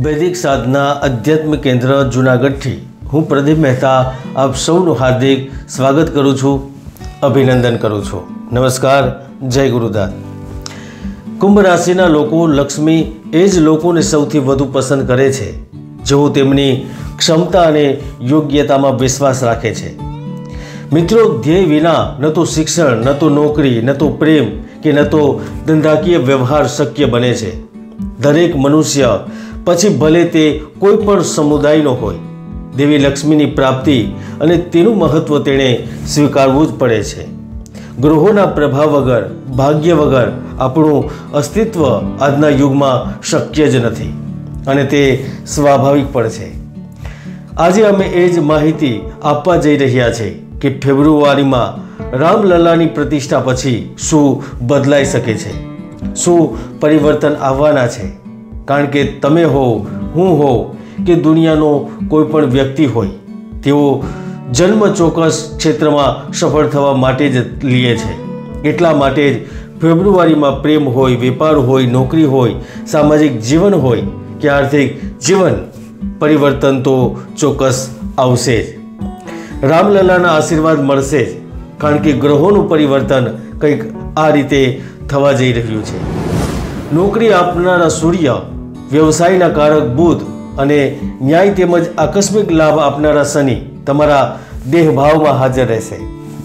વૈદિક સાધના અધ્યાત્મ કેન્દ્ર જૂનાગઢથી હું પ્રદીપ મહેતા આપ સૌનું હાર્દિક સ્વાગત કરું છું, અભિનંદન કરું છું. નમસ્કાર, જય ગુરુદાસ. કુંભ રાશિના લોકો લક્ષ્મી એ જ લોકોને સૌથી વધુ પસંદ કરે છે જેઓ તેમની ક્ષમતા અને યોગ્યતામાં વિશ્વાસ રાખે છે. મિત્રો, ધ્યેય વિના ન તો શિક્ષણ, ન તો નોકરી, ન તો પ્રેમ કે ન તો ધંધાકીય વ્યવહાર શક્ય બને છે. દરેક મનુષ્ય, પછી ભલે તે કોઈ પણ સમુદાયનો હોય, દેવી લક્ષ્મીની પ્રાપ્તિ અને તેનું મહત્ત્વ તેણે સ્વીકારવું જ પડે છે. ગ્રહોના પ્રભાવ વગર, ભાગ્ય વગર આપણું અસ્તિત્વ આજના યુગમાં શક્ય જ નથી અને તે સ્વાભાવિક પણ છે. આજે અમે એ જ માહિતી આપવા જઈ રહ્યા છીએ કે ફેબ્રુઆરીમાં રામલલ્લાની પ્રતિષ્ઠા પછી શું બદલાઈ શકે છે, શું પરિવર્તન આવવાના છે. કારણ કે તમે હો, હું હો કે દુનિયાનો કોઈ પણ વ્યક્તિ હોય, તેઓ જન્મ ચોક્કસ ક્ષેત્રમાં સફળ થવા માટે જ લે છે. એટલા માટે જ ફેબ્રુઆરીમાં પ્રેમ હોય, વેપાર હોય, નોકરી હોય, સામાજિક જીવન હોય કે આર્થિક જીવન, પરિવર્તન તો ચોક્કસ આવશે જ. રામલલ્લાના આશીર્વાદ મળશે જ, કારણ કે ગ્રહોનું પરિવર્તન કંઈક આ રીતે થવા જઈ રહ્યું છે. નોકરી આપનારા સૂર્ય, વ્યવસાયના કારક બુધ અને ન્યાય તેમજ આકસ્મિક લાભ આપનારા શનિ તમારા દેહભાવમાં હાજર રહેશે.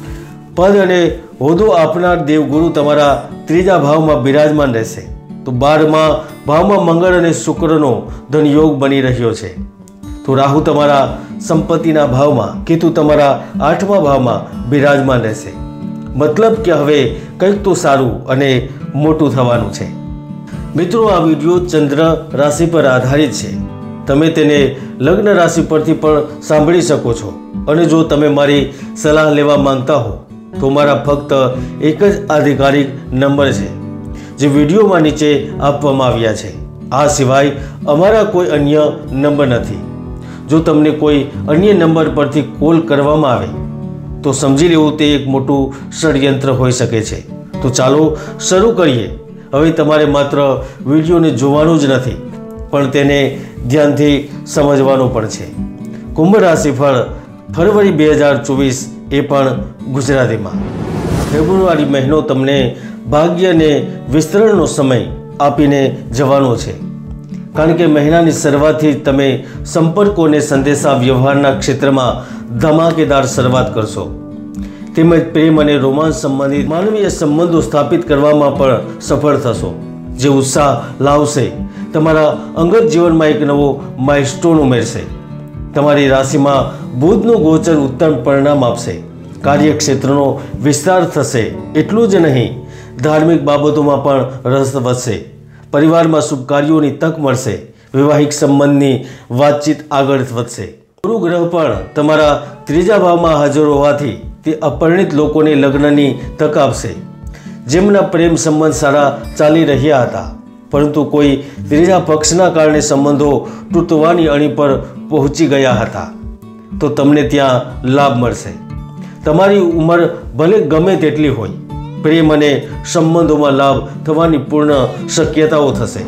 પદ અને હોદ્દો આપનાર દેવગુરુ તમારા ત્રીજા ભાવમાં બિરાજમાન રહેશે. તો 12મા ભાવમાં મંગળ અને શુક્રનો ધનયોગ બની રહ્યો છે. તો રાહુ તમારા સંપત્તિના ભાવમાં, કેતુ તમારા 8મા ભાવમાં બિરાજમાન રહેશે. મતલબ કે હવે કંઈક તો સારું અને મોટું થવાનું છે. મિત્રો, આ વિડીયો ચંદ્ર રાશિ પર આધારિત છે. તમે તેને લગ્ન રાશિ પરથી પણ સાંભળી શકો છો. અને જો તમે મારી સલાહ લેવા માંગતા હો તો મારા ફક્ત એક જ આધિકારિક નંબર છે જે વિડીયોમાં નીચે આપવામાં આવ્યા છે. આ સિવાય અમારા કોઈ અન્ય નંબર નથી. જો તમને કોઈ અન્ય નંબર પરથી કોલ કરવામાં આવે તો સમજી લેવું તે એક મોટું ષડયંત્ર હોઈ શકે છે. તો ચાલો શરૂ કરીએ. હવે તમારે માત્ર વિડીયોને જોવાનું જ નથી, પણ તેને ધ્યાનથી સમજવાનું પણ છે. કુંભ રાશિફળ ફરવરી 2024 એ પણ ગુજરાતીમાં. ફેબ્રુઆરી મહિનો તમને ભાગ્ય અને વિસ્તરણનો સમય આપીને જવાનો છે. કારણ કે મહિનાની શરૂઆતથી તમે સંપર્કો અને સંદેશા વ્યવહારના ક્ષેત્રમાં ધમાકેદાર શરૂઆત કરશો. તેમજ પ્રેમ અને રોમાંસ સંબંધિત માનવીય સંબંધો સ્થાપિત કરવામાં પણ સફળ થશો, જે ઉત્સાહ લાવશે. તમારા અંગત જીવનમાં એક નવો માઇલસ્ટોન ઉમેરશે. તમારી રાશિમાં બુધનું ગોચર ઉત્તમ પરિણામ આપશે. કાર્યક્ષેત્રનો વિસ્તાર થશે. એટલું જ નહીં, ધાર્મિક બાબતોમાં પણ રસ વધશે. પરિવારમાં શુભ કાર્યોની તક મળશે. વૈવાહિક સંબંધની વાતચીત આગળ વધશે. ગુરુ ગ્રહ પણ તમારા ત્રીજા ભાવમાં હાજર હોવાથી તે અપરિણિત લોકોને લગ્નની તક આપશે. જેમના પ્રેમ સંબંધ સારા ચાલી રહ્યા હતા, પરંતુ કોઈ ત્રીજા પક્ષના કારણે સંબંધો તૂટવાની અણી પર પહોંચી ગયા હતા, તો તમને ત્યાં લાભ મળશે. તમારી ઉંમર ભલે ગમે તેટલી હોય, પ્રેમ અને સંબંધોમાં લાભ થવાની પૂર્ણ શક્યતાઓ થશે.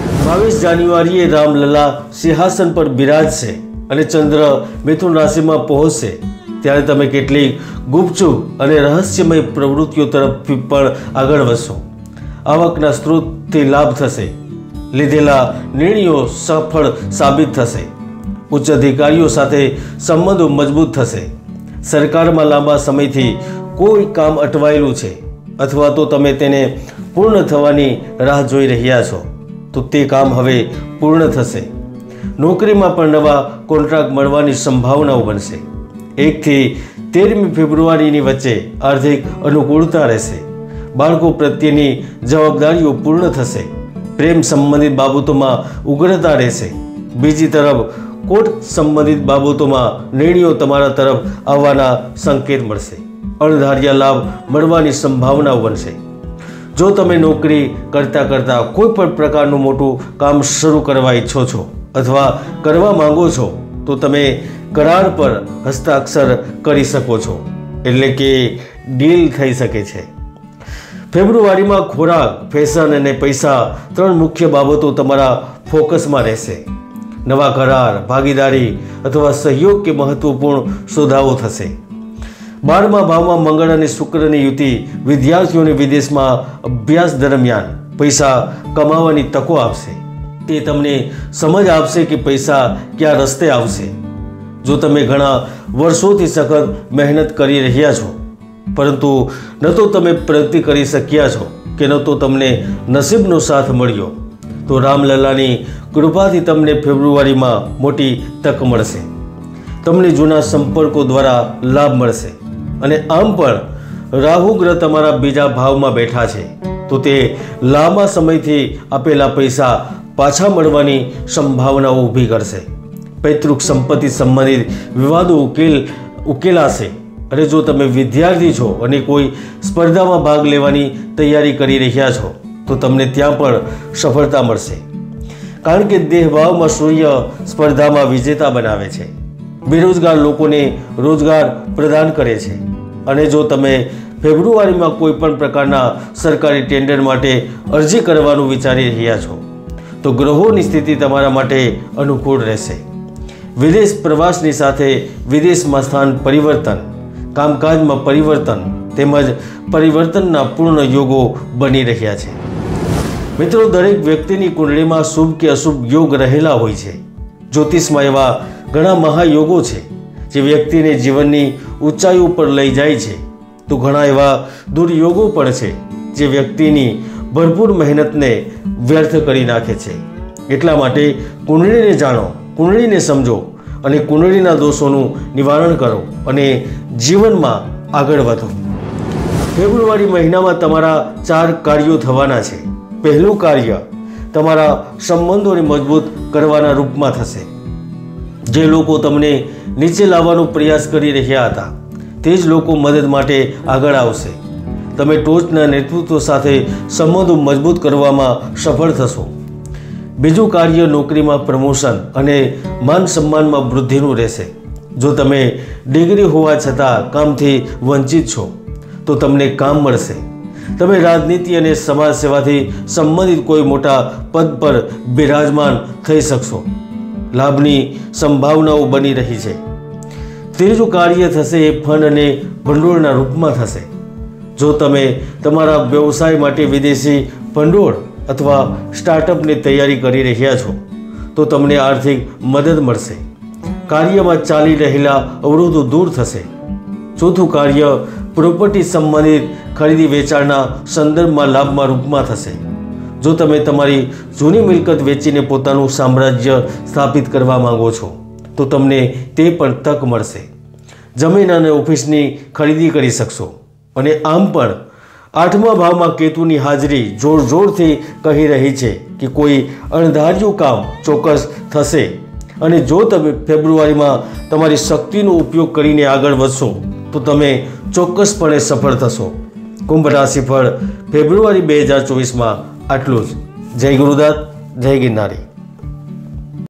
22 જાન્યુઆરીએ રામલલ્લા સિંહાસન પર બિરાજશે અને ચંદ્ર મિથુન રાશિમાં પહોંચશે. ત્યારે તમે કેટલીક ગુપચુપ અને રહસ્યમય પ્રવૃત્તિઓ તરફ પણ આગળ વધશો. આવકના સ્ત્રોતથી લાભ થશે. લીધેલા નિર્ણયો સફળ સાબિત થશે. ઉચ્ચ અધિકારીઓ સાથે સંબંધો મજબૂત થશે. સરકારમાં લાંબા સમયથી કોઈ કામ અટવાયેલું છે અથવા તો તમે તેને પૂર્ણ થવાની રાહ જોઈ રહ્યા છો, તો તે કામ હવે પૂર્ણ થશે. નોકરીમાં પણ નવા કોન્ટ્રાક્ટ મળવાની સંભાવનાઓ બનશે. 1 થી 13મી ફેબ્રુઆરીની વચ્ચે આર્થિક અનુકૂળતા રહેશે. બાળકો પ્રત્યેની જવાબદારીઓ પૂર્ણ થશે. પ્રેમ સંબંધિત બાબતોમાં ઉગ્રતા રહેશે. બીજી તરફ કોર્ટ સંબંધિત બાબતોમાં નિર્ણયો તમારા તરફ આવવાના સંકેત મળશે. અણધાર્યા લાભ મળવાની સંભાવનાઓ બનશે. જો તમે નોકરી કરતાં કોઈ પણ પ્રકારનું મોટું કામ શરૂ કરવા ઈચ્છો છો અથવા કરવા માંગો છો, તો તમે કરાર પર હસ્તાક્ષર કરી શકો છો. એટલે કે ડીલ થઈ શકે છે. ફેબ્રુઆરીમાં ખોરાક, ફેશન અને પૈસા 3 મુખ્ય બાબતો તમારા ફોકસમાં રહેશે. નવા કરાર, ભાગીદારી અથવા સહયોગ કે મહત્વપૂર્ણ સોદાઓ થશે. 12મા ભાવમાં મંગળ અને શુક્રની યુતિ વિદ્યાર્થીઓને વિદેશમાં અભ્યાસ દરમિયાન પૈસા કમાવાની તકો આપશે. તે તમને સમજ આપશે કે પૈસા કયા રસ્તે આવશે. જો તમે ઘણા વર્ષોથી સખત મહેનત કરી રહ્યા છો, પરંતુ ન તો તમે પ્રગતિ કરી શક્યા છો કે ન તો તમને નસીબનો સાથ મળ્યો, તો રામલલ્લાની કૃપાથી તમને ફેબ્રુઆરીમાં મોટી તક મળશે. તમને જૂના સંપર્કો દ્વારા લાભ મળશે. અને આમ પણ રાહુ ગ્રહ તમારા બીજા ભાવમાં બેઠા છે, તો તે લાંબા સમયથી આપેલા પૈસા પાછા મળવાની સંભાવનાઓ ઊભી કરશે. પૈતૃક સંપત્તિ સંબંધિત વિવાદો ઉકેલાશે. અને જો તમે વિદ્યાર્થી છો અને કોઈ સ્પર્ધામાં ભાગ લેવાની તૈયારી કરી રહ્યા છો, તો તમને ત્યાં પણ સફળતા મળશે. કારણ કે દેહભાવમાં સૂર્ય સ્પર્ધામાં વિજેતા બનાવે છે, બેરોજગાર લોકોને રોજગાર પ્રદાન કરે છે. અને જો તમે ફેબ્રુઆરીમાં કોઈ પણ પ્રકારના સરકારી ટેન્ડર માટે અરજી કરવાનું વિચારી રહ્યા છો, તો ગ્રહોની સ્થિતિ તમારા માટે અનુકૂળ રહેશે. વિદેશ પ્રવાસની સાથે વિદેશમાં સ્થાન પરિવર્તન, કામકાજમાં પરિવર્તન તેમજ પરિવર્તનના પૂર્ણ યોગો બની રહ્યા છે. મિત્રો, દરેક વ્યક્તિની કુંડળીમાં શુભ કે અશુભ યોગ રહેલા હોય છે. જ્યોતિષમાં એવા ઘણા મહાયોગો છે જે વ્યક્તિને જીવનની ઊંચાઈ ઉપર લઈ જાય છે, તો ઘણા એવા દુર્યોગો પણ છે જે વ્યક્તિની ભરપૂર મહેનતને વ્યર્થ કરી નાખે છે. એટલા માટે કુંડળીને જાણો, કુંડળીને સમજો અને કુંડળીના દોષોનું નિવારણ કરો અને જીવનમાં આગળ વધો. ફેબ્રુઆરી મહિનામાં તમારા 4 કાર્યો થવાના છે. પહેલું કાર્ય તમારા સંબંધોને મજબૂત કરવાના રૂપમાં થશે. જે લોકો તમને નીચે લાવવાનો પ્રયાસ કરી રહ્યા હતા, તે જ લોકો મદદ માટે આગળ આવશે. તમે ટોચના નેતૃત્વ સાથે સંબંધો મજબૂત કરવામાં સફળ થશો. બીજું કાર્ય નોકરીમાં પ્રમોશન અને માન સન્માનમાં વૃદ્ધિનું રહેશે. જો તમે ડિગ્રી હોવા છતાં કામથી વંચિત છો, તો તમને કામ મળશે. તમે રાજનીતિ અને સમાજ સેવાથી સંબંધિત કોઈ મોટા પદ પર બિરાજમાન થઈ શકશો. લાભની સંભાવનાઓ બની રહી છે. ત્રીજું કાર્ય થશે એ ફંડ અને ભંડોળના રૂપમાં થશે. જો તમે તમારા વ્યવસાય માટે વિદેશી ભંડોળ અથવા સ્ટાર્ટઅપની તૈયારી કરી રહ્યા છો, તો તમને આર્થિક મદદ મળશે. કાર્યમાં ચાલી રહેલા અવરોધો દૂર થશે. ચોથું કાર્ય પ્રોપર્ટી સંબંધિત ખરીદી વેચાણના સંદર્ભમાં લાભમાં રૂપમાં થશે. જો તમે તમારી જૂની મિલકત વેચીને પોતાનું સામ્રાજ્ય સ્થાપિત કરવા માંગો છો, તો તમને તે પણ તક મળશે. જમીન અને ઓફિસની ખરીદી કરી શકશો. અને આમ પણ 8મા ભાવમાં કેતુની હાજરી જોરથી કહી રહી છે કે કોઈ અણધાર્યું કામ ચોક્કસ થશે. અને જો તમે ફેબ્રુઆરીમાં તમારી શક્તિનો ઉપયોગ કરીને આગળ વધશો, તો તમે ચોક્કસપણે સફળ થશો. કુંભ રાશિફળ ફેબ્રુઆરી 2024માં આટલું જ. જય ગુરુદત્ત, જય ગિરનારી.